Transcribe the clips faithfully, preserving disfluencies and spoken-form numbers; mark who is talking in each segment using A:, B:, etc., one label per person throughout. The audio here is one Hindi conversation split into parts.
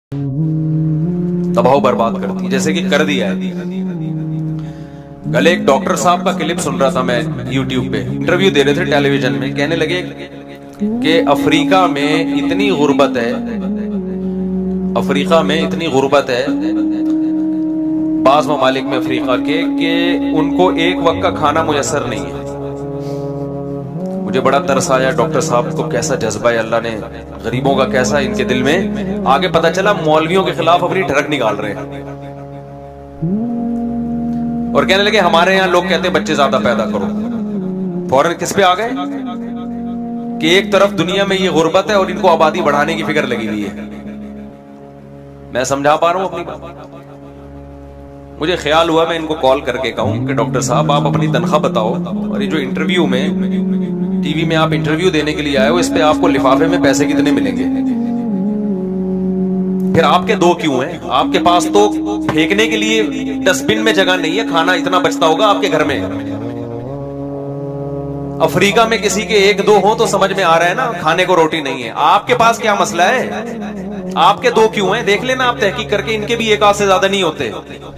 A: तबाह बर्बाद करती है, जैसे कि कर दिया है। कल एक डॉक्टर साहब का क्लिप सुन रहा था मैं यूट्यूब पे, इंटरव्यू दे रहे थे टेलीविजन में, कहने लगे कि अफ्रीका में इतनी गुर्बत है, अफ्रीका में इतनी गुर्बत है बाज ममालिक में अफ्रीका के, कि उनको एक वक्त का खाना मुयसर नहीं है। मुझे बड़ा तरस आया, डॉक्टर साहब को कैसा जज्बा है, अल्लाह ने गरीबों का कैसा इनके दिल में। आगे पता चला मौलवियों के खिलाफ अपनी ठड़क निकाल रहे हैं और कहने लगे हमारे यहां लोग कहते हैं बच्चे ज्यादा पैदा करो। फौरन किस पे आ गए कि एक तरफ दुनिया में ये गुर्बत है और इनको आबादी बढ़ाने की फिक्र लगी हुई है। मैं समझा पा रहा हूं अपनी बात? मुझे ख्याल हुआ मैं इनको कॉल करके कहूं कि डॉक्टर साहब आप अपनी तनख्वाह बताओ, और ये जो इंटरव्यू में टीवी में आप इंटरव्यू देने के लिए आए हो, इस पे आपको लिफाफे में पैसे कितने मिलेंगे? फिर आपके दो क्यों हैं? आपके पास तो फेंकने के लिए डस्टबिन में जगह नहीं है, खाना इतना बचता होगा आपके घर में। अफ्रीका में किसी के एक दो हो तो समझ में आ रहा है ना, खाने को रोटी नहीं है। आपके पास क्या मसला है? आपके दो क्यों हैं? देख लेना आप तहकीक करके, इनके भी एक आध से ज्यादा नहीं होते।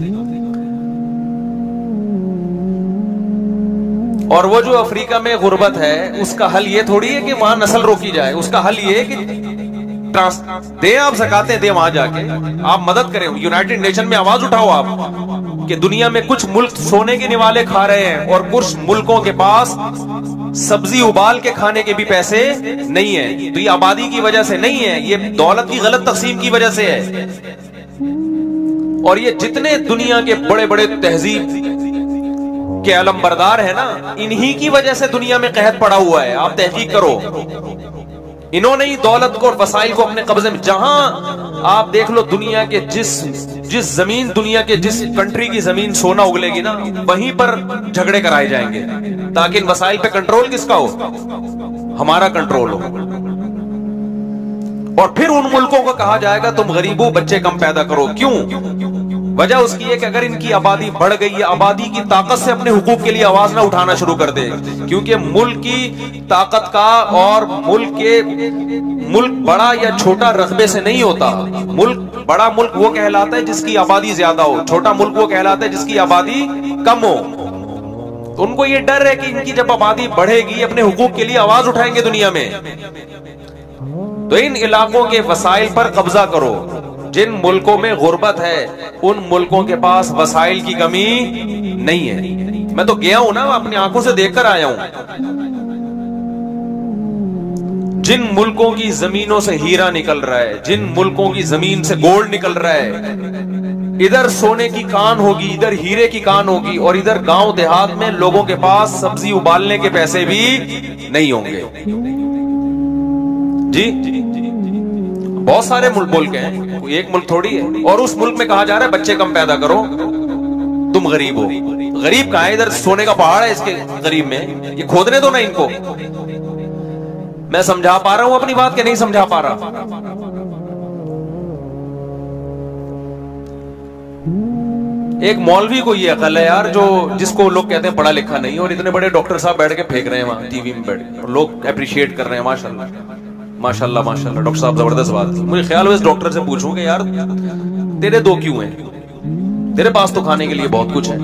A: और वो जो अफ्रीका में गुर्बत है, उसका हल ये थोड़ी है कि वहां नस्ल रोकी जाए। उसका हल ये है कि ट्रांस दे, आप ज़कातें दे, वहां जाके आप मदद करें। यूनाइटेड नेशन में आवाज उठाओ आप कि दुनिया में कुछ मुल्क सोने के निवाले खा रहे हैं और कुछ मुल्कों के पास सब्जी उबाल के खाने के भी पैसे नहीं है। तो ये आबादी की वजह से नहीं है, ये दौलत की गलत तकसीम की वजह से है। और ये जितने दुनिया के बड़े बड़े तहजीब के अलमबरदार है ना, इन्हीं की वजह से दुनिया में कहत पड़ा हुआ है। आप तहकीक करो, इन्होंने ही दौलत को और वसाइल को अपने कब्जे में, जहां आप देख लो दुनिया के जिस जिस जमीन, दुनिया के जिस कंट्री की जमीन सोना उगलेगी ना, वहीं पर झगड़े कराए जाएंगे ताकि इन वसाइल पे कंट्रोल किसका हो? हमारा कंट्रोल हो। और फिर उन मुल्कों को कहा जाएगा तुम गरीबों बच्चे कम पैदा करो। क्यों? वजह उसकी है कि अगर इनकी आबादी बढ़ गई है, आबादी की ताकत से अपने हुकूक के लिए आवाज ना उठाना शुरू कर दे, क्योंकि मुल्क की ताकत का और मुल्क के मुल्क बड़ा या छोटा रकबे से नहीं होता। मुल्क बड़ा मुल्क वो कहलाता है जिसकी आबादी ज्यादा हो, छोटा मुल्क वो कहलाता है जिसकी आबादी कम हो। तो उनको ये डर है कि इनकी जब आबादी बढ़ेगी अपने हुकूक के लिए आवाज उठाएंगे दुनिया में। तो इन इलाकों के वसाइल पर कब्जा करो। जिन मुल्कों में गुर्बत है उन मुल्कों के पास वसाइल की कमी नहीं है। मैं तो गया हूं ना, अपनी आंखों से देखकर आया हूं। जिन मुल्कों की जमीनों से हीरा निकल रहा है, जिन मुल्कों की जमीन से गोल्ड निकल रहा है, इधर सोने की कान होगी, इधर हीरे की कान होगी, और इधर गांव देहात में लोगों के पास सब्जी उबालने के पैसे भी नहीं होंगे। जी बहुत सारे मुल्क मुल्क हैं, कोई एक मुल्क थोड़ी है। और उस मुल्क में कहा जा रहा है बच्चे कम पैदा करो, तुम गरीब हो। गरीब कहां है? इधर सोने का पहाड़ है इसके गरीब में, ये खोदने दो ना इनको। मैं समझा पा रहा हूं अपनी बात के नहीं समझा पा रहा? एक मौलवी को ये अकल है यार, जो जिसको लोग कहते हैं पढ़ा लिखा नहीं, और इतने बड़े डॉक्टर साहब बैठ के फेंक रहे हैं वहां टीवी में बैठ के, और लोग अप्रिशिएट कर रहे हैं। माशाल्लाह माशाल्लाह माशाल्लाह, डॉक्टर साहब जबरदस्त बात। मुझे ख्याल हुआ इस डॉक्टर से पूछूं कि यार तेरे दो क्यों हैं? तेरे पास तो खाने के लिए बहुत कुछ है,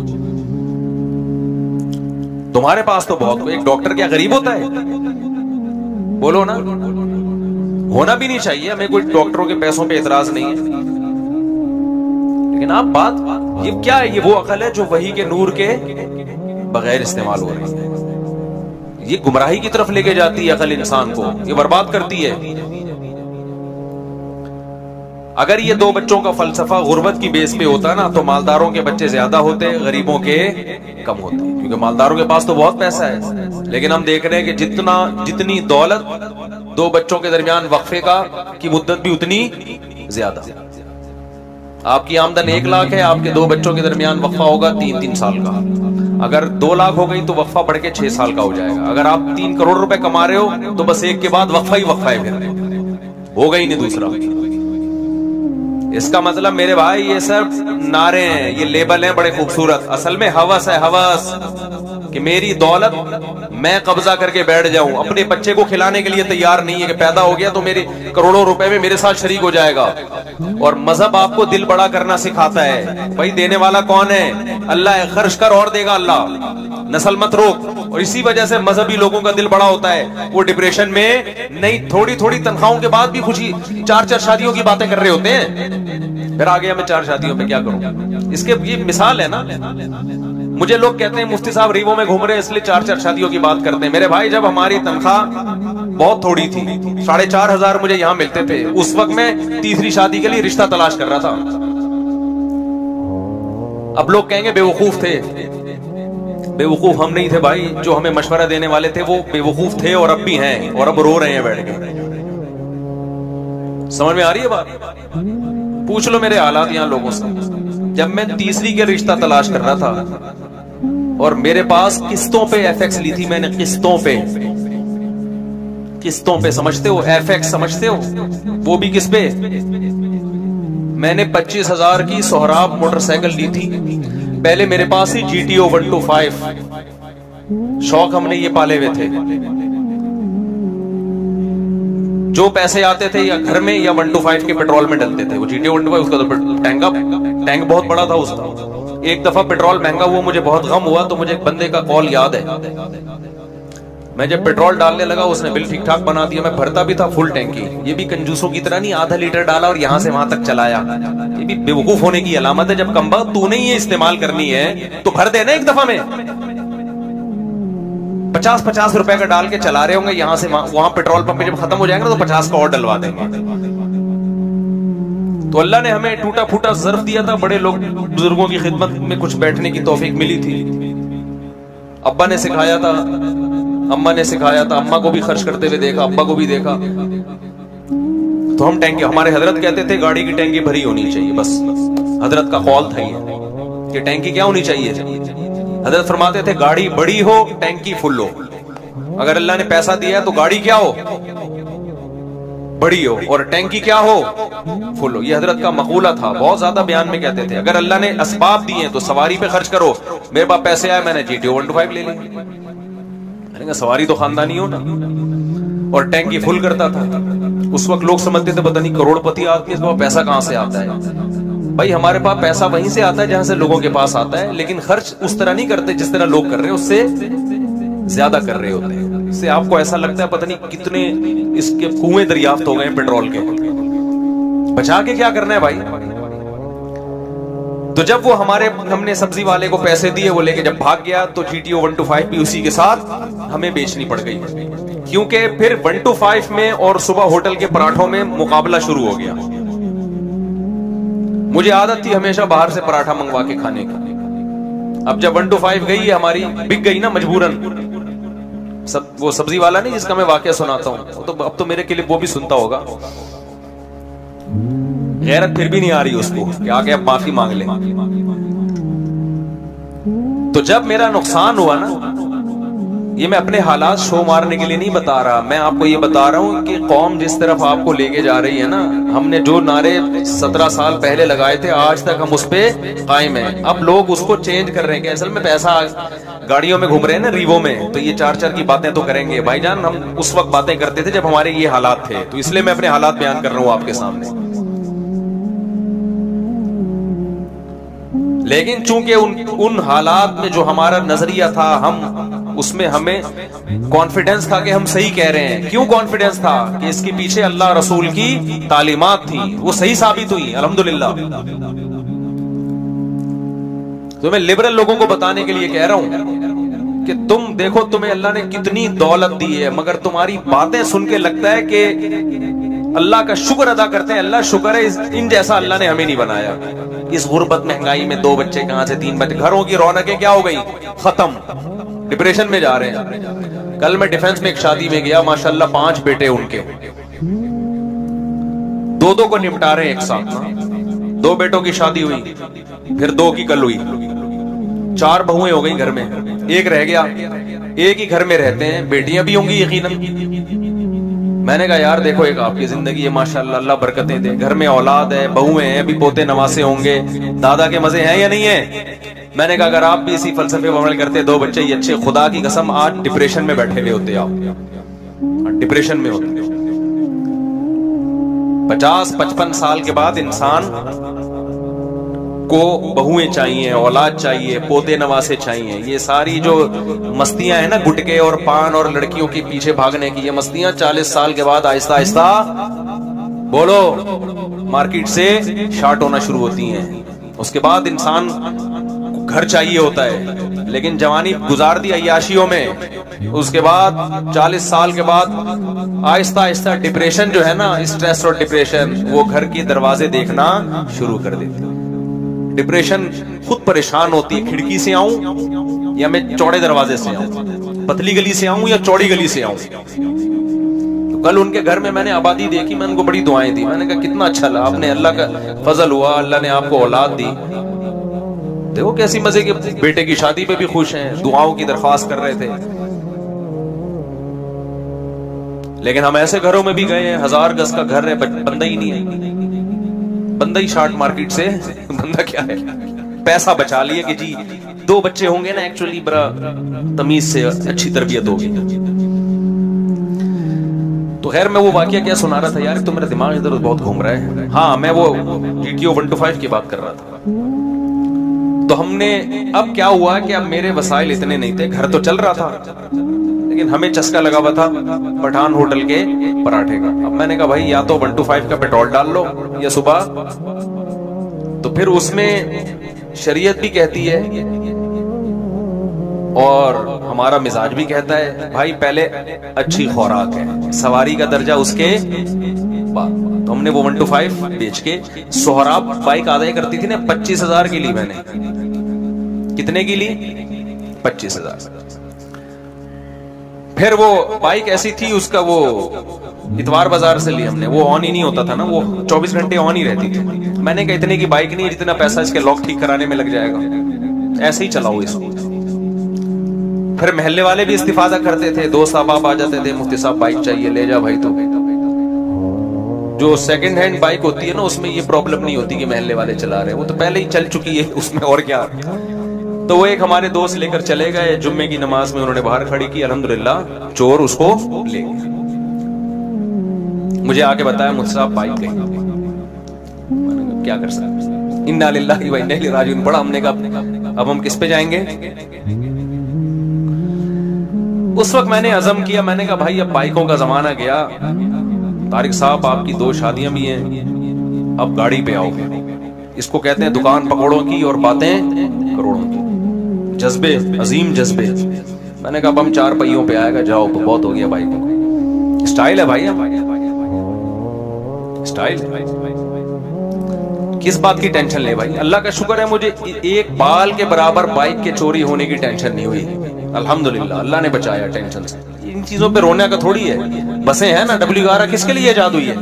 A: तुम्हारे पास तो बहुत। एक डॉक्टर क्या गरीब होता है? बोलो ना, होना भी नहीं चाहिए। हमें कोई डॉक्टरों के पैसों पे एतराज नहीं है, लेकिन आप बात ये क्या है? ये वो अकल है जो वही के नूर के बगैर इस्तेमाल हो रही है। ये गुमराही की तरफ लेके जाती है अकल इंसान को, ये बर्बाद करती है। अगर ये दो बच्चों का फलसफा गुर्बत की बेस पे होता ना, तो मालदारों के बच्चे ज्यादा होते, गरीबों के कम होते, क्योंकि मालदारों के पास तो बहुत पैसा है। लेकिन हम देख रहे हैं कि जितना जितनी दौलत, दो बच्चों के दरमियान वक्फे का की मुद्दत भी उतनी ज्यादा। आपकी आमदन एक लाख है, आपके दो बच्चों के दरमियान वक्फा होगा तीन तीन साल का। अगर दो लाख हो गई तो वक्फा बढ़ के छह साल का हो जाएगा। अगर आप तीन करोड़ रुपए कमा रहे हो तो बस एक के बाद वक्फा ही वक्फा है, फिर होगा ही नहीं दूसरा। इसका मतलब मेरे भाई ये सब नारे हैं, ये लेबल हैं बड़े खूबसूरत, असल में हवस है, हवस कि मेरी दौलत मैं कब्जा करके बैठ जाऊं, अपने बच्चे को खिलाने के लिए तैयार नहीं है कि पैदा हो गया तो मेरे करोड़ों रुपए में मेरे साथ शरीक हो जाएगा। और मजहब आपको दिल बड़ा करना सिखाता है। भाई देने वाला कौन है? अल्लाह है। खर्च कर और देगा अल्लाह, नस्ल मत रोक। और इसी वजह से मजहबी लोगों का दिल बड़ा होता है, वो डिप्रेशन में नहीं, थोड़ी थोड़ी तनख्वाहों के बाद भी खुशी, चार चार शादियों की बातें कर रहे होते हैं। फिर आ गया मैं चार शादियों में क्या करूं? इसके ये मिसाल है ना। मुझे लोग कहते हैं मुफ्ती साहब रीवो में घूम रहे हैं इसलिए चार चार शादियों की बात करते हैं। मेरे भाई जब हमारी तनख्वाह बहुत थोड़ी थी, साढ़े चार हजार मुझे यहां मिलते थे, उस वक्त मैं तीसरी शादी के लिए रिश्ता तलाश कर रहा था। अब लोग कहेंगे बेवकूफ थे। बेवकूफ हम नहीं थे भाई, जो हमें मशवरा देने वाले थे वो बेवकूफ थे और अब भी हैं, और अब रो रहे हैं बैठ के। समझ में आ रही है बात? पूछ लो मेरे हालात यहां लोगों से। जब मैं तीसरी के रिश्ता तलाश कर रहा था और मेरे पास किस्तों पे एफएक्स ली थी मैंने, किस्तों पे, किस्तों पे, समझते हो एफएक्स? समझते हो? वो भी किस पे? मैंने पच्चीस हजार की सोहराब मोटरसाइकिल ली थी। पहले मेरे पास ही जीटीओ वन टू फाइव, शौक हमने ये पाले हुए थे। जो पैसे आते थे या घर में या वन टू फाइव के पेट्रोल में डलते थे। वो जीटीओ वन टू फाइव, उसका तो टैंक टैंक बहुत बड़ा था उसका। एक दफा पेट्रोल महंगा हुआ, मुझे बहुत गम हुआ, तो मुझे एक बंदे का कॉल याद है। मैं जब पेट्रोल डालने लगा उसने बिल ठीक ठाक बना दिया। मैं भरता भी था फुल टैंकी। ये भी कंजूसों की तरह नहीं आधा लीटर डाला और यहां से वहां तक चलाया। ये भी बेवकूफ होने की अलामत है। जब कम्बा तूने ही ये इस्तेमाल करनी है तो भर देना एक दफा में। पचास पचास रुपए का डाल के चला रहे होंगे यहां से वहां, वहां पेट्रोल पंप पे जब खत्म हो जाएगा तो पचास का और डलवा देंगे। तो अल्लाह ने हमें टूटा फूटा ज़र्फ दिया था। बड़े लोग बुजुर्गों की खिदमत में कुछ बैठने की तौफीक मिली थी। अब्बा ने सिखाया था, अम्मा ने सिखाया था। अम्मा को भी खर्च करते हुए देखा, अब्बा को भी देखा। तो हम टैंकी, हमारे हजरत कहते थे गाड़ी की टैंकी भरी होनी चाहिए, बस हजरत का कौल था ये कि टैंकी क्या होनी चाहिए। हजरत फरमाते थे गाड़ी बड़ी हो, टैंकी फुल हो। अगर अल्लाह ने पैसा दिया तो गाड़ी क्या हो? बड़ी हो, और टैंकी क्या हो? फुल हो। ये हजरत का मकूला था, बहुत ज्यादा बयान में कहते थे। अगर अल्लाह ने असबाब दिए तो सवारी पे खर्च करो। मेरे पास पैसे आए, मैंने जीटीओ वन टू फाइव ले ली। सवारी तो खानदानी हो ना। और टैंकी फुल करता था। उस वक्त लोग समझते थे पता नहीं करोड़पति आदमी, इसके पास पैसा कहां से आता है। भाई हमारे पास पैसा वहीं से आता है जहां से लोगों के पास आता है, लेकिन खर्च उस तरह नहीं करते जिस तरह लोग कर रहे हैं, उससे ज्यादा कर रहे होते हैं। इससे आपको ऐसा लगता है पता नहीं कितने इसके कुएं दरियाफ्त हो गए पेट्रोल के। बचा के क्या करना है भाई? तो जब वो हमारे, हमने सब्जी वाले को पैसे दिए, वो लेके जब भाग गया तो जीटीओ वन टू फाइव भी उसी के साथ हमें बेचनी पड़ गई। क्योंकि फिर वन टू फाइव में और सुबह होटल के पराठों में मुकाबला शुरू हो गया। मुझे आदत थी हमेशा बाहर से पराठा मंगवा के खाने की। अब जब वन टू फाइव गई हमारी, बिक गई ना मजबूरन। सब वो सब्जी वाला नहीं जिसका मैं वाकया सुनाता हूं, तो अब तो मेरे के लिए वो भी सुनता होगा। गैरत फिर भी नहीं आ रही उसको कि आगे अब माफी मांग ले। तो जब मेरा नुकसान हुआ ना, ये मैं अपने हालात शो मारने के लिए नहीं बता रहा, मैं आपको ये बता रहा हूं कि कौम जिस तरफ आपको लेके जा रही है ना, हमने जो नारे सत्रह साल पहले लगाए थे आज तक हम उस पे कायम हैं। अब लोग उसको चेंज कर रहे हैं कि असल में पैसा, गाड़ियों में घूम रहे हैं ना रीवो में, तो ये चार चार की बातें तो करेंगे। भाईजान हम उस वक्त बातें करते थे जब हमारे ये हालात थे, तो इसलिए मैं अपने हालात बयान कर रहा हूं आपके सामने। लेकिन चूंकि उन उन हालात में जो हमारा नजरिया था, हम उसमें हमें कॉन्फिडेंस था कि हम सही कह रहे हैं। क्यों कॉन्फिडेंस था? कि इसके पीछे अल्लाह रसूल की तालीमात थी, वो सही साबित हुई अल्हम्दुलिल्लाह। तो मैं लिबरल लोगों को बताने के लिए कह रहा हूं कि तुम देखो तुम्हें अल्लाह ने कितनी दौलत दी है, मगर तुम्हारी बातें सुन के लगता है कि अल्लाह का शुक्र अदा करते हैं। अल्लाह शुक्र है, इन जैसा अल्लाह ने हमें नहीं बनाया। इस गुर्बत महंगाई में दो बच्चे कहां से तीन बच्चे, घरों की रौनकें क्या हो गई? खत्म, डिप्रेशन में जा रहे हैं। कल मैं डिफेंस में एक शादी में गया, माशाल्लाह पांच बेटे उनके, दो दो को निपटा रहे हैं एक साथ। दो बेटों की शादी हुई, फिर दो की कल हुई, चार बहुएं हो गई घर में, एक रह गया। एक ही घर में रहते हैं, बेटियां भी होंगी यकीनन। मैंने कहा यार देखो, एक आपकी जिंदगी है माशाल्लाह, अल्लाह बरकतें दे, घर में औलाद है, बहुएं हैं, अभी पोते नवासे होंगे, दादा के मजे हैं या नहीं है? मैंने कहा अगर आप भी इसी फलसफे पर अमल करते, दो बच्चे ये अच्छे, खुदा की कसम आज डिप्रेशन में बैठे हुए होते आप, डिप्रेशन में होते। पचास पचपन साल के बाद इंसान को बहुएं चाहिए, औलाद चाहिए, पोते नवासे चाहिए। ये सारी जो मस्तियां हैं ना, गुटके और पान और लड़कियों के पीछे भागने की, ये मस्तियां चालीस साल के बाद आहिस्ता आहिस्ता बोलो मार्केट से शार्ट होना शुरू होती हैं। उसके बाद इंसान घर चाहिए होता है, लेकिन जवानी गुजार दी अय्याशियों में, उसके बाद चालीस साल के बाद आहिस्ता आहिस्ता डिप्रेशन जो है ना, स्ट्रेस और डिप्रेशन, वो घर के दरवाजे देखना शुरू कर देती है। डिप्रेशन खुद परेशान होती है, खिड़की से आऊं या मैं चौड़े दरवाजे से आऊं, पतली गली से आऊं या चौड़ी गली से आऊं। तो कल उनके घर में मैंने आबादी देखी, मैंने उनको बड़ी दुआएं दी। मैंने कहा कितना अच्छा लगा, आपने अल्लाह का फजल हुआ, अल्लाह ने आपको औलाद दी। देखो कैसी मजे के, बेटे की शादी पे भी खुश हैं, दुआओं की दरख्वास्त कर रहे थे। लेकिन हम ऐसे घरों में भी गए हैं, हजार गज का घर है, बंदा ही नहीं है, बंदा ही शार्ट मार्केट से, बंदा क्या है, पैसा बचा लिए कि जी दो बच्चे होंगे ना, एक्चुअली बड़ा तमीज से अच्छी तरबियत होगी। तो खैर मैं वो वाकया क्या सुना रहा था यार, तो मेरा दिमाग इधर बहुत घूम रहा है। हाँ, मैं वो जीटीओ वन टू फाइव की बात कर रहा था। तो हमने, अब क्या हुआ कि अब मेरे वसाइल इतने नहीं थे, घर तो चल रहा था, लेकिन हमें चस्का लगा हुआ था पठान होटल के पराठे का। अब मैंने कहा भाई या तो वन टू फाइव का पेट्रोल डाल लो या सुबह, तो फिर उसमें शरीयत भी कहती है और हमारा मिजाज भी कहता है भाई पहले अच्छी खुराक है, सवारी का दर्जा उसके बाद। तो हमने वो वन टू फाइव बेच के, सोहराब बाइक आदाय करती थी ना, पच्चीस हजार की ली मैंने। कितने की ली? पच्चीस हजार। फिर वो बाइक ऐसी थी, उसका वो इतवार बाजार से ली हमने, वो ऑन ही नहीं होता था ना, वो चौबीस घंटे ऑन ही रहती थी। मैंने कहा इतने की बाइक नहीं, जितना पैसा इसके लॉक ठीक कराने में लग जाएगा, ऐसे ही चलाओ इसको। फिर महल्ले वाले भी इस्तिफादा करते थे, दोस्त अहबाब आ जाते थे, मुफ्ती साहब बाइक चाहिए, ले जा भाई। तो जो सेकंड हैंड बाइक होती है ना, उसमें ये प्रॉब्लम नहीं होती कि महल्ले वाले चला रहे हैं, वो तो पहले ही चल चुकी है उसमें, और क्या। तो वो एक हमारे दोस्त लेकर चले गए, जुम्मे की नमाज में उन्होंने बाहर खड़ी की, अल्हम्दुलिल्लाह चोर उसको ले गया। मुझे आके बताया मुझसे साहब बाइक गई, क्या कर सकते, इन्ना लिल्लाहि व इन्ना इलैहि राजिऊन पड़ा। हमने कहा अब हम किस पे जाएंगे। उस वक्त मैंने अज़म किया, मैंने कहा भाई अब बाइकों का जमाना गया, तारिक साहब आपकी दो शादियां भी हैं, अब गाड़ी पे आओ। इसको कहते हैं दुकान पकौड़ों की और बातें करोड़ों की, जज्बे, अजीम जज्बे। मैंने कहा अब हम चार पहियों पे आएगा, जाओ तो बहुत हो गया बाइकों का। स्टाइल है भाई, स्टाइल। किस बात की टेंशन ले भाई, अल्लाह का शुक्र है मुझे एक बाल के बराबर बाइक के चोरी होने की टेंशन नहीं हुई, अल्हम्दुलिल्लाह, अल्लाह ने बचाया टेंशन से। इन चीजों पे रोने का थोड़ी है, बसें हैं ना डब्ल्यू ग्यारह, किसके लिए जादू है,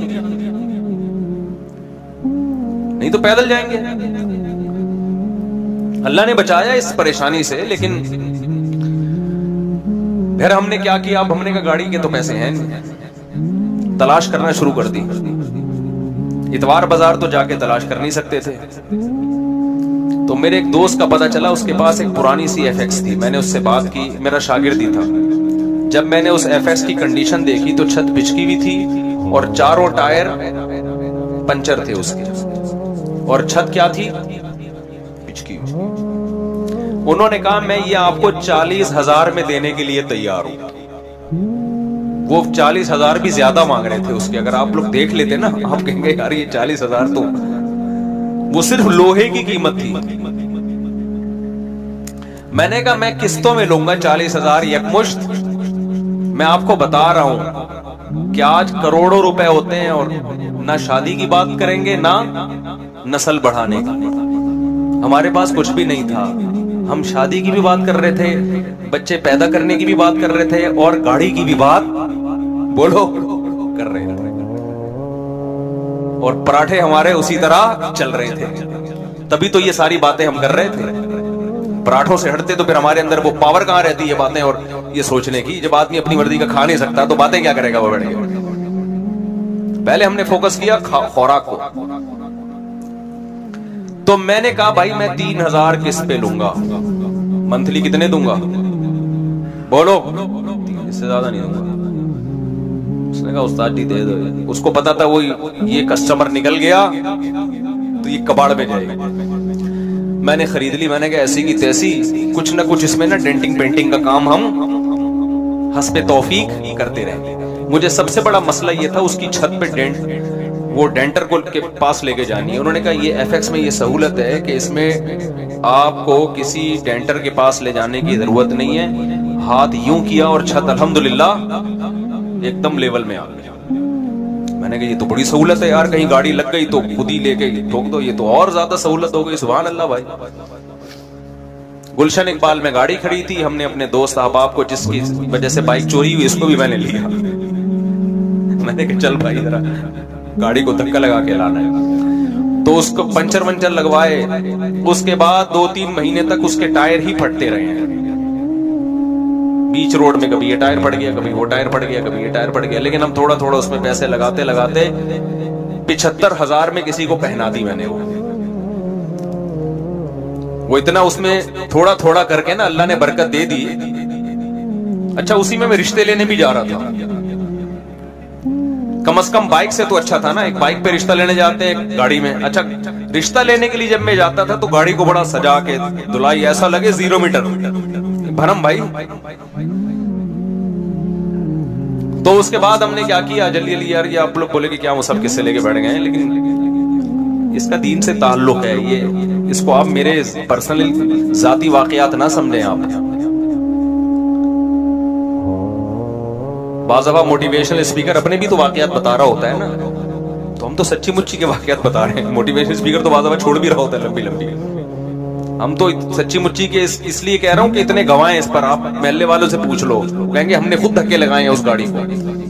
A: नहीं तो पैदल जाएंगे। अल्लाह ने बचाया इस परेशानी से। लेकिन फिर हमने क्या किया, अब हमने कहा गाड़ी के तो पैसे हैं, तलाश करना शुरू कर दी। इतवार बाजार तो जाके तलाश कर नहीं सकते थे, तो मेरे एक दोस्त का पता चला, उसके पास एक पुरानी सी एफ एक्स थी। मैंने उससे बात की, मेरा शागिर्द ही था। जब मैंने उस एफ एक्स की कंडीशन देखी तो छत बिचकी हुई थी और चारों टायर पंचर थे उसके, और छत क्या थी, बिचकी हुई। उन्होंने कहा मैं ये आपको चालीस हजार में देने के लिए तैयार हूं। वो चालीस हजार भी ज्यादा मांग रहे थे उसके, अगर आप लोग देख लेते ना, आप कहेंगे यार ये चालीस हजार तो, वो सिर्फ लोहे की कीमत थी। मैंने कहा मैं किस्तों में लूंगा चालीस हजार यकमुश्त। मैं आपको बता रहा हूं कि आज करोड़ों रुपए होते हैं और ना शादी की बात करेंगे ना नस्ल बढ़ाने का। हमारे पास कुछ भी नहीं था, हम शादी की भी बात कर रहे थे, बच्चे पैदा करने की भी बात कर रहे थे, और गाड़ी की भी बात बोलो कर रहे थे, और पराठे हमारे उसी तरह चल रहे थे। तभी तो ये सारी बातें हम कर रहे थे। पराठों से हटते तो फिर हमारे अंदर वो पावर कहां रहती है बातें और ये सोचने की। जब आदमी अपनी मर्जी का खा नहीं सकता तो बातें क्या करेगा वो बैठ के। पहले हमने फोकस किया खुराक को। तो मैंने कहा भाई मैं तीन हजार किस्त पे लूंगा, मंथली कितने दूंगा बोलो, इससे ज्यादा नहीं दूंगा। उसने कहा उस्ताद जी दे दो। उसको पता था वो ये कस्टमर निकल गया तो ये कबाड़ में जाएगा। मैंने खरीद ली। मैंने कहा ऐसी की तैसी, कुछ ना कुछ इसमें ना डेंटिंग पेंटिंग का काम हम हस्बे तौफीक करते रहे। मुझे सबसे बड़ा मसला ये था उसकी छत पे डेंट, वो डेंटर को के पास लेके जानी है। उन्होंने कहा ये एफएक्स में ये सहूलत है कि इसमें आपको किसी डेंटर के पास ले जाने की जरूरत नहीं है। हाथ यूं किया और छत अल्हम्दुलिल्लाह एकदम लेवल में आ गया। मैंने कहा ये तो बड़ी सहूलत है यार, कहीं गाड़ी लग गई तो खुद ही लेके ठोक दो, ये तो और ज्यादा सहूलत हो गई। सुभान अल्लाह भाई। गुलशन इकबाल में गाड़ी खड़ी थी, हमने अपने दोस्त अहबाब को जिसकी वजह से बाइक चोरी हुई इसको भी मैंने लिया। मैंने कहा चल भाई जरा गाड़ी को धक्का लगा के लाना है। तो उसको पंचर वंचर लगवाए। उसके बाद दो तीन महीने तक उसके टायर ही फटते रहे हैं। बीच रोड में कभी ये टायर फट गया, कभी वो टायर फट गया, कभी ये टायर फट गया। लेकिन हम थोड़ा थोड़ा उसमें पैसे लगाते लगाते पिछहत्तर हजार में किसी को पहना दी मैंने। वो वो इतना उसमें थोड़ा थोड़ा करके ना अल्लाह ने बरकत दे दी। अच्छा उसी में मैं रिश्ते लेने भी जा रहा था। कम से कम बाइक से तो अच्छा था ना, एक बाइक पे रिश्ता लेने जाते हैं गाड़ी में। अच्छा रिश्ता लेने के लिए जब मैं जाता था तो गाड़ी को बड़ा सजा के धुलाई, ऐसा लगे जीरो मीटर भरम भाई। तो उसके बाद हमने क्या किया, जल्दी जल्दी यार ये आप लोग बोले कि क्या वो सब किस्से लेके बैठ गए हैं, लेकिन इसका दीन से ताल्लुक है। ये इसको आप मेरे पर्सनल जाती वाकयात ना समझें। आप बाज़ दफ़ा मोटिवेशनल स्पीकर अपने भी तो वाकयात बता रहा होता है ना, तो हम तो सच्ची मुच्ची के वाकयात बता रहे हैं। मोटिवेशनल स्पीकर तो बाज़ दफ़ा छोड़ भी रहा होता है लंबी लंबी। हम तो सच्ची मुच्ची के इस, इसलिए कह रहा हूं कि इतने गवाह इस पर। आप महल्ले वालों से पूछ लो, कहेंगे हमने खुद धक्के लगाए हैं उस गाड़ी को।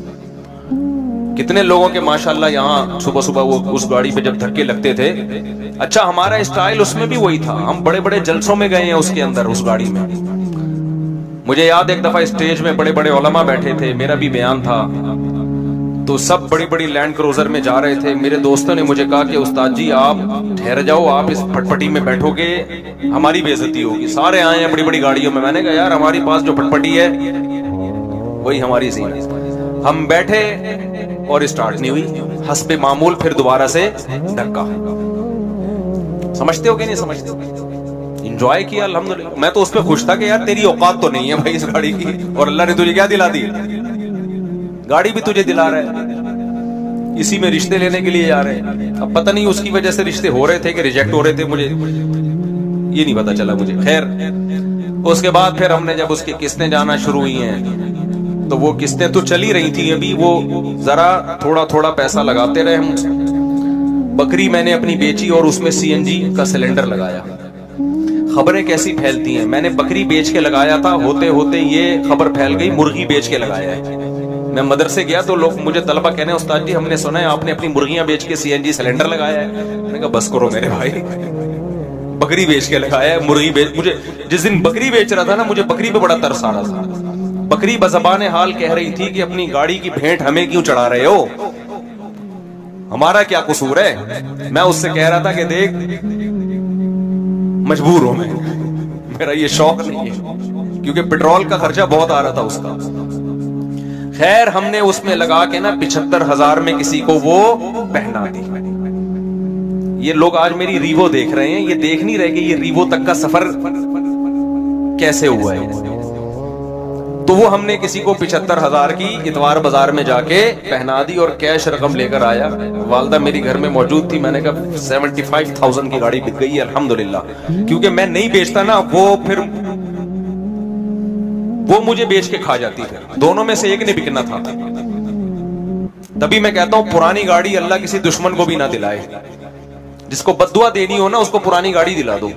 A: कितने लोगों के माशाल्लाह यहाँ सुबह सुबह वो उस गाड़ी पे जब धक्के लगते थे। अच्छा हमारा स्टाइल उसमें भी वही था, हम बड़े बड़े जलसों में गए हैं उसके अंदर, उस गाड़ी में। मुझे याद एक दफा स्टेज में बड़े बड़े उलमा बैठे थे, मेरा भी बयान था, तो सब बड़ी बड़ी लैंड क्रूजर में जा रहे थे। मेरे दोस्तों ने मुझे कहा कि उस्ताद जी आप ठहर जाओ, आप इस फटफटी में बैठोगे हमारी बेइज्जती होगी, सारे आए हैं बड़ी बड़ी गाड़ियों में। मैंने कहा यार हमारी पास जो फटफटी है वही हमारी सीट है। हम बैठे और स्टार्ट नहीं हुई, हस्बे मामूल फिर दोबारा से धक्का। समझते हो कि नहीं समझते? इंजॉय किया अल्हम्दुलिल्लाह। मैं तो उस पर खुश था कि यार तेरी औकात तो नहीं है भाई इस गाड़ी की, और अल्लाह ने तुझे क्या दिला दी, गाड़ी भी तुझे दिला रहा है। इसी में रिश्ते लेने के लिए जा रहे हैं। अब पता नहीं उसकी वजह से रिश्ते हो रहे थे कि रिजेक्ट हो रहे थे, मुझे ये नहीं पता चला मुझे। खैर उसके बाद फिर हमने जब उसकी किस्तें जाना शुरू हुई हैं तो वो किस्तें तो चली रही थी, अभी वो जरा थोड़ा थोड़ा पैसा लगाते रहे हम। बकरी मैंने अपनी बेची और उसमें सीएनजी का सिलेंडर लगाया। खबरें कैसी फैलती हैं, मैंने बकरी बेच के लगाया था, होते होते ये खबर फैल गई मुर्गी बेच के लगाया है। मैं मदरसे गया तो लोग मुझे तलबा कहने उस्ताद जी हमने सुना है आपने अपनी मुर्गियां बेच के सीएनजी सिलेंडर लगाया है। मैंने कहा बस करो मेरे भाई, बकरी बेच के लगाया है, मुर्गी बेच। मुझे जिस दिन बकरी बेच रहा था ना, मुझे बकरी पे बड़ा तरस आ रहा था। बकरी बज़बाने हाल कह रही थी कि अपनी गाड़ी की भेंट हमें क्यों चढ़ा रहे हो, हमारा क्या कसूर है। मैं उससे कह रहा था कि देख मजबूर हूं मैं, मेरा ये शौक नहीं है, क्योंकि पेट्रोल का खर्चा बहुत आ रहा था उसका। खैर हमने उसमें लगा के ना पिछहत्तर हजार में किसी को वो पहना दी। ये लोग आज मेरी रीवो देख रहे हैं, ये देख नहीं रहे कि ये रीवो तक का सफर कैसे हुआ है। तो वो हमने किसी को पिछहत्तर हजार की इतवार बाजार में जाके पहना दी और कैश रकम लेकर आया। वालदा मेरी घर में मौजूद थी। मैंने कहा सेवेंटी फाइव थाउजेंड की गाड़ी बिक गई है अल्हम्दुलिल्लाह, क्योंकि मैं नहीं बेचता ना, वो फिर वो मुझे बेच के खा जाती है। दोनों में से एक ने बिकना था। तभी मैं कहता हूं पुरानी गाड़ी अल्लाह किसी दुश्मन को भी ना दिलाए। जिसको बद्दुआ देनी हो ना उसको पुरानी गाड़ी दिला दो।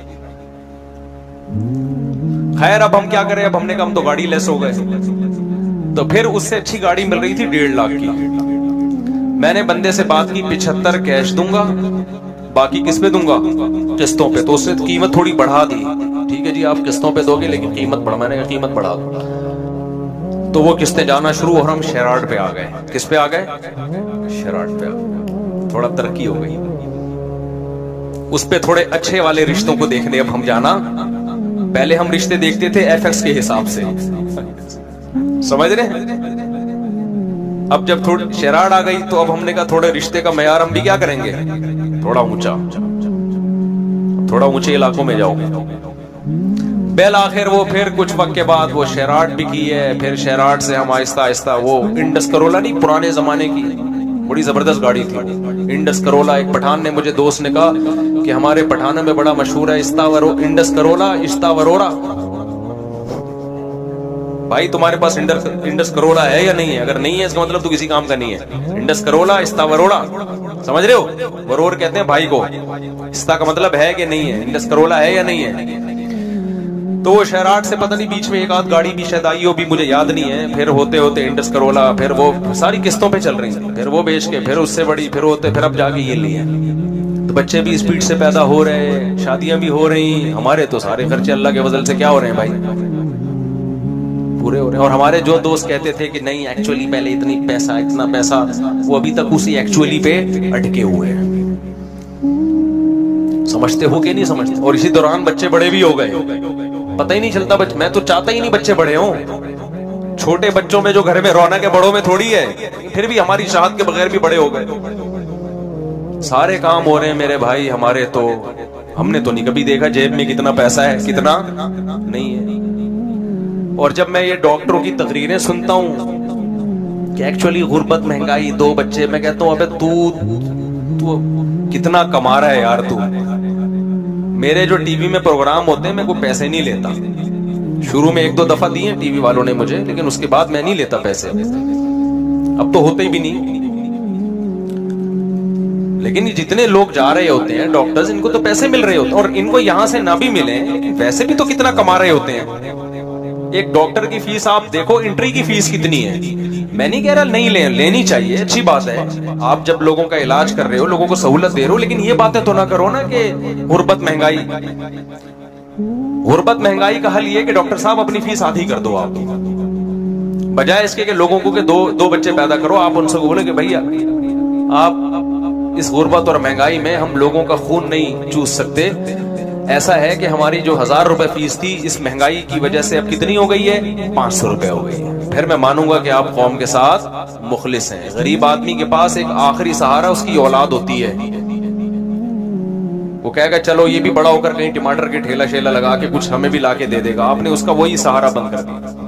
A: खैर अब हम क्या करें, अब हमने कहा हम तो गाड़ी लेस हो गए। तो फिर उससे अच्छी गाड़ी मिल रही थी डेढ़ लाख की। मैंने बंदे से बात की पिछहत्तर कैश दूंगा, बाकी किस पे दूंगा, किस्तों पे। तो उसने कीमत थोड़ी बढ़ा दी। ठीक है जी आप किस्तों पे दोगे लेकिन कीमत बढ़ा। मैंने कहा कीमत बढ़ा दो। तो वो किस्तें जाना शुरू और हम शेरार्ड पे आ गए। किस पे आ गए? शेरार्ड पे आ गए। थोड़ा तरक्की हो गई। उस पे थोड़े अच्छे वाले रिश्तों को देखने अब हम जाना। पहले हम रिश्ते देखते थे एफएक्स के हिसाब से, समझ रहे हैं? अब जब थोड़ी शराड़ आ गई तो अब हमने कहा थोड़े रिश्ते का मयार हम भी क्या करेंगे, थोड़ा ऊंचा, थोड़ा ऊंचे इलाकों में जाओगे। बेल आखिर वो फिर कुछ वक्त के बाद वो शराड़ भी की है, फिर शराड़ से हम आहिस्ता आहिस्ता वो इंडस करोला नहीं, पुराने जमाने की बड़ी जबरदस्त गाड़ी थी इंडस करोला। एक पठान ने मुझे दोस्त ने कहा कि हमारे पठानों में बड़ा मशहूर है इस्तावरो इंडस करोला इस्तावरोरा। भाई तुम्हारे पास इंडस इंडस करोला है या नहीं है? अगर नहीं है इसका मतलब तू किसी काम का नहीं है। इंडस करोला इस्तावरोरा, समझ रहे हो? वरोर कहते हैं भाई को, इस्ता का मतलब है कि नहीं है, इंडस करोला है या नहीं है। तो वो शहराट से पता नहीं बीच में एक आध गाड़ी भी शायद आई हो, भी मुझे याद नहीं है। फिर होते होते इंडस करोला, फिर वो सारी किस्तों पे चल रही है, फिर वो बेच के, फिर उससे बड़ी, फिर होते, फिर अब जाके ये लिए। तो बच्चे भी स्पीड से पैदा हो रहे हैं, शादियां भी हो रही, हमारे तो सारे खर्चे अल्लाह के फजल से क्या हो रहे हैं भाई, पूरे हो रहे हैं। और हमारे जो दोस्त कहते थे कि नहीं एक्चुअली पहले इतनी पैसा इतना पैसा, वो अभी तक उसी एक्चुअली पे अटके हुए हैं। समझते हो कि नहीं समझते? और इसी दौरान बच्चे बड़े भी हो गए, पता ही नहीं चलता। बच मैं तो चाहता ही नहीं बच्चे बड़े हों। छोटे बच्चों में जो घर में रौनक है बड़ों में थोड़ी है। फिर भी हमारी चाहत के बगैर भी बड़े हो गए, सारे काम हो रहे हैं मेरे भाई हमारे। तो हमने तो नहीं कभी देखा जेब में कितना पैसा है कितना नहीं है। और जब मैं ये डॉक्टरों की तकरीरें सुनता हूं कि एक्चुअली गुर्बत महंगाई दो बच्चे, मैं कहता हूं अबे तू तू कितना कमा रहा है यार तू। मेरे जो टीवी में प्रोग्राम होते हैं मैं कोई पैसे नहीं लेता। शुरू में एक दो दफा दिए टीवी वालों ने मुझे, लेकिन उसके बाद मैं नहीं लेता पैसे। अब तो होते ही भी नहीं। लेकिन जितने लोग जा रहे होते हैं डॉक्टर्स, इनको तो पैसे मिल रहे होते हैं, और इनको यहां से ना भी मिले वैसे भी तो कितना कमा रहे होते हैं। एक डॉक्टर की फीस आप देखो, एंट्री की फीस कितनी है। मैं नहीं कह रहा नहीं ले, लेनी चाहिए, अच्छी बात है। आप जब लोगों का इलाज कर रहे हो, लोगों को सहूलत दे रहे हो, लेकिन ये बातें तो ना करो ना कि गुर्बत महंगाई। गुर्बत महंगाई का हल ये कि डॉक्टर साहब अपनी फीस आधी कर दो आप, बजाय इसके कि लोगों को के दो दो बच्चे पैदा करो। आप उनसे बोले कि भैया आप इस गुर्बत और महंगाई में हम लोगों का खून नहीं चूस सकते। ऐसा है कि हमारी जो हजार रुपए फीस थी इस महंगाई की वजह से अब कितनी हो गई है, पांच सौ रुपए हो गई है। फिर मैं मानूंगा कि आप कौम के साथ मुखलिस हैं। गरीब आदमी के पास एक आखिरी सहारा उसकी औलाद होती है। वो कहेगा चलो ये भी बड़ा होकर कहीं टमाटर के ठेला शेला लगा के कुछ हमें भी लाके दे देगा। आपने उसका वही सहारा बंद कर दिया।